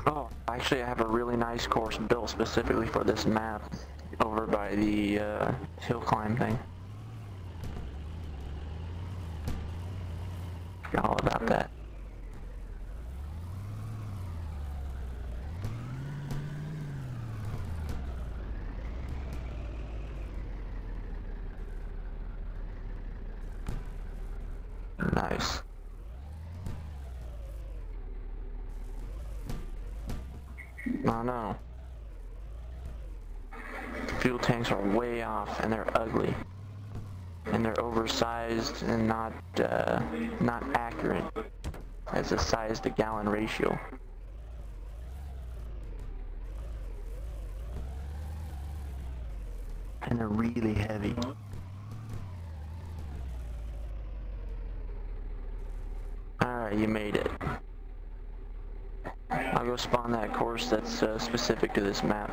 Oh, actually I have a really nice course built specifically for this map over by the hill climb thing. Forgot all about that. Nice. Oh no. Fuel tanks are way off and they're ugly. And they're oversized and not accurate as a size to gallon ratio. And they're really heavy. Alright, you made it. I'll go spawn that course that's specific to this map.